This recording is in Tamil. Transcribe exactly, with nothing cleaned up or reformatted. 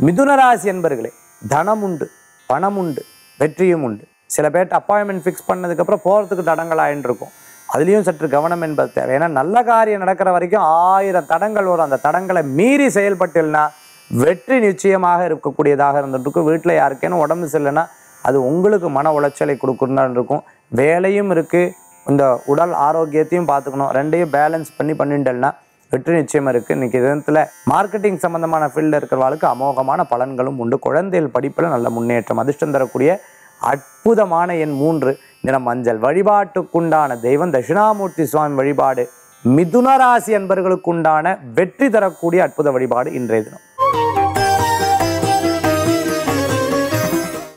மிதுன ராசி என்பர்களே, தனம் உண்டு, பணம் உண்டு, வெற்றியும் உண்டு. சில பேர்ட்ட அப்பாயின்மெண்ட் ஃபிக்ஸ் பண்ணதுக்கப்புறம் போகிறதுக்கு தடங்கள் ஆயின்னு இருக்கும். அதுலேயும் சற்று கவனம் என்பது தேவை. ஏன்னா நல்ல காரியம் நடக்கிற வரைக்கும் ஆயிரம் தடங்கள் வரும். அந்த தடங்களை மீறி செயல்பட்டுனா வெற்றி நிச்சயமாக இருக்கக்கூடியதாக இருந்துருக்கும். வீட்டில் யாருக்கேனும் உடம்பு சரியில்லைன்னா அது உங்களுக்கு மன உளைச்சலை கொடுக்குறதுன்னு இருக்கும். வேலையும் இருக்குது, இந்த உடல் ஆரோக்கியத்தையும் பார்த்துக்கணும். ரெண்டையும் பேலன்ஸ் பண்ணி பண்ணிட்டேன்னா வெற்றி நிச்சயம் இருக்குது. இன்றைக்கி தினத்தில் மார்க்கெட்டிங் சம்மந்தமான ஃபீல்டில் இருக்கிறவர்களுக்கு அமோகமான பலன்களும் உண்டு. குழந்தைகள் படிப்பில் நல்ல முன்னேற்றம். அதிர்ஷ்டம் தரக்கூடிய அற்புதமான எண் மூன்று, நிறம் மஞ்சள். வழிபாட்டுக்குண்டான தெய்வம் தட்சிணாமூர்த்தி சுவாமி வழிபாடு மிதுன ராசி என்பவர்களுக்குண்டான வெற்றி தரக்கூடிய அற்புத வழிபாடு இன்றைய தினம்.